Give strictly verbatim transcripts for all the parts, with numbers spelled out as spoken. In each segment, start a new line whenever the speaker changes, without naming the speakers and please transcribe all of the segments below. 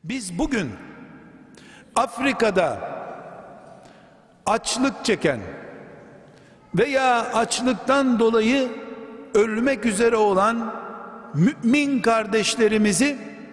Biz bugün Afrika'da açlık çeken veya açlıktan dolayı ölmek üzere olan mümin kardeşlerimizi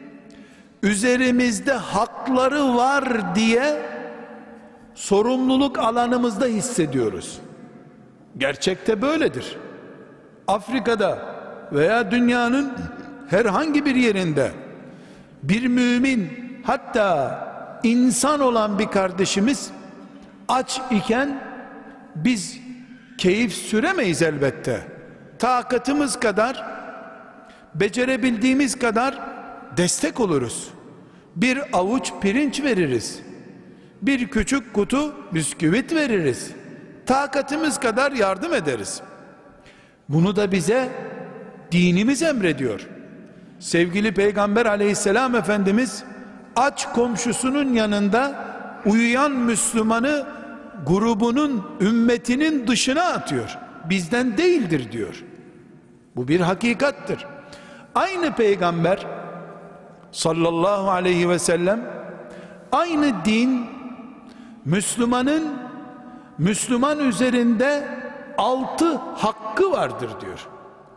üzerimizde hakları var diye sorumluluk alanımızda hissediyoruz. Gerçekte böyledir. Afrika'da veya dünyanın herhangi bir yerinde bir mümin, hatta insan olan bir kardeşimiz aç iken biz keyif süremeyiz elbette. Takatımız kadar, becerebildiğimiz kadar destek oluruz. Bir avuç pirinç veririz. Bir küçük kutu bisküvit veririz. Takatımız kadar yardım ederiz. Bunu da bize dinimiz emrediyor. Sevgili Peygamber aleyhisselam Efendimiz aç komşusunun yanında uyuyan Müslümanı grubunun, ümmetinin dışına atıyor. Bizden değildir diyor. Bu bir hakikattır. Aynı Peygamber sallallahu aleyhi ve sellem aynı din Müslümanın Müslüman üzerinde altı hakkı vardır diyor.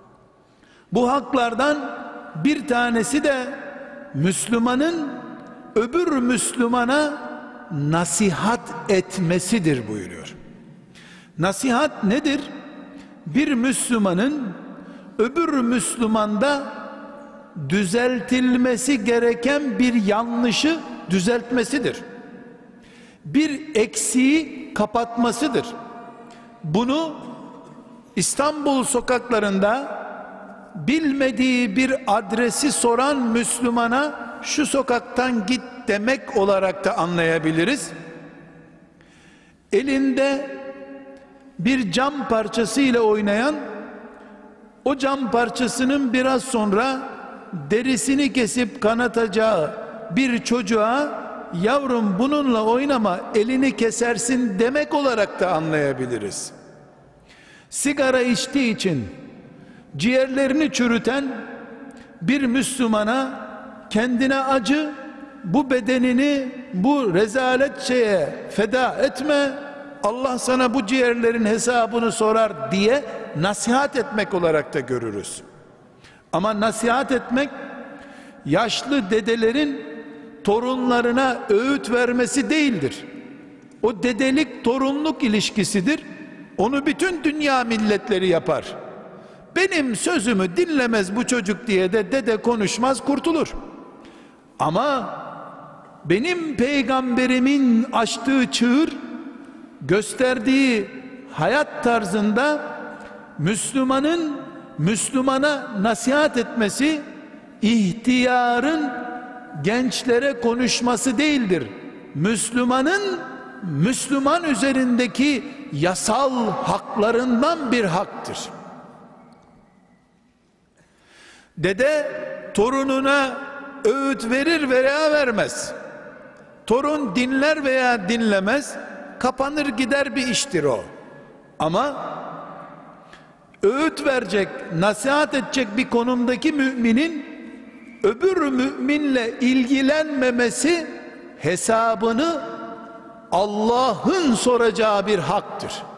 Bu haklardan bir tanesi de Müslümanın öbür Müslümana nasihat etmesidir buyuruyor. Nasihat nedir? Bir Müslümanın öbür Müslümanda düzeltilmesi gereken bir yanlışı düzeltmesidir. Bir eksiği kapatmasıdır. Bunu İstanbul sokaklarında bilmediği bir adresi soran Müslümana şu sokaktan git demek olarak da anlayabiliriz. Elinde bir cam parçası ile oynayan, o cam parçasının biraz sonra derisini kesip kanatacağı bir çocuğa yavrum bununla oynama elini kesersin demek olarak da anlayabiliriz. Sigara içtiği için ciğerlerini çürüten bir Müslümana kendine acı, bu bedenini bu rezalet şeye feda etme, Allah sana bu ciğerlerin hesabını sorar diye nasihat etmek olarak da görürüz. Ama nasihat etmek yaşlı dedelerin torunlarına öğüt vermesi değildir. O dedelik torunluk ilişkisidir. Onu bütün dünya milletleri yapar. Benim sözümü dinlemez bu çocuk diye de dede konuşmaz, kurtulur. Ama benim peygamberimin açtığı çığır, gösterdiği hayat tarzında Müslümanın Müslümana nasihat etmesi, ihtiyarın gençlere konuşması değildir. Müslümanın Müslüman üzerindeki yasal haklarından bir haktır. Dede torununa öğüt verir veya vermez. Torun dinler veya dinlemez, kapanır gider bir iştir o. Ama öğüt verecek, nasihat edecek bir konumdaki müminin öbür müminle ilgilenmemesi hesabını Allah'ın soracağı bir haktır.